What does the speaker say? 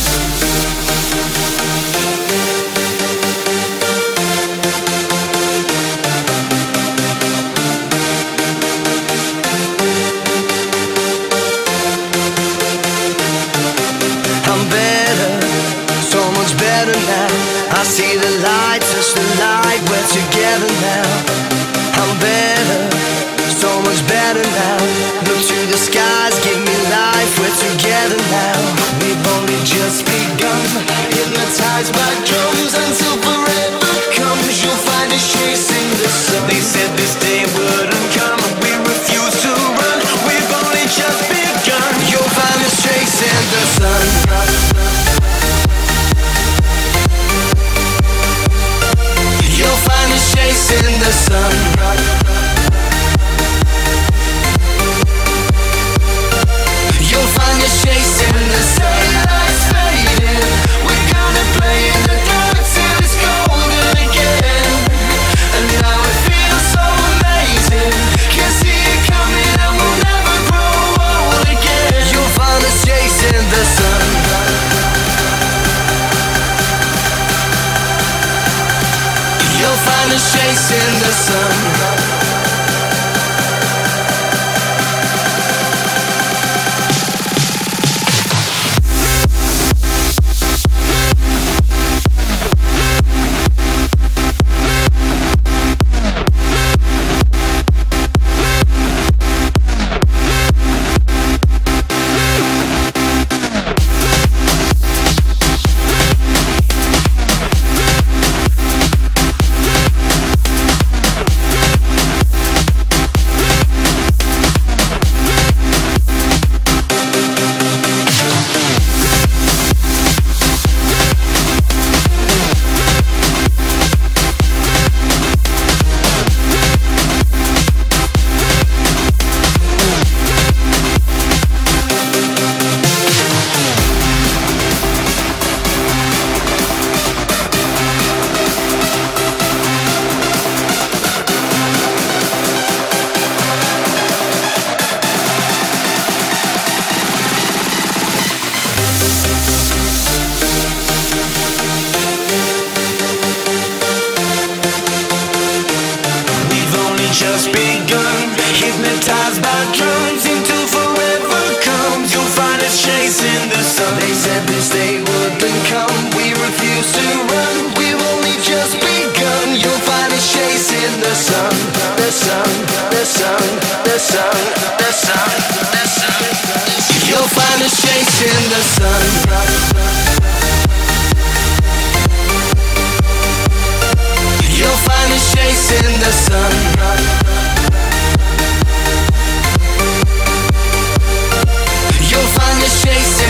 I see the light, touch the light, we're together now. I'm better, so much better now. Look to the skies, give me life, we're together now. We've only just begun, hypnotized by drums until forever comes. You'll find us chasing the sun. They said this day wouldn't come, we refuse to run. We've only just begun. You'll find us chasing the sun. You'll find us chasing the sun. You'll find us chasing the sun. Lights fading, we're gonna play in the dark till it's golden again. And now it feels so amazing, can see it coming and we'll never grow old again. You'll find us chasing the sun. You'll find us chasing the sun. Just begun, hypnotized by drums until forever comes. You'll find us chasing the sun. They said this day wouldn't come, we refuse to run. We've only just begun. You'll find us chasing the sun. The sun, the sun, the sun, the sun, the sun. You'll find us chasing the sun. You'll find us chasing the sun. You'll find us chasing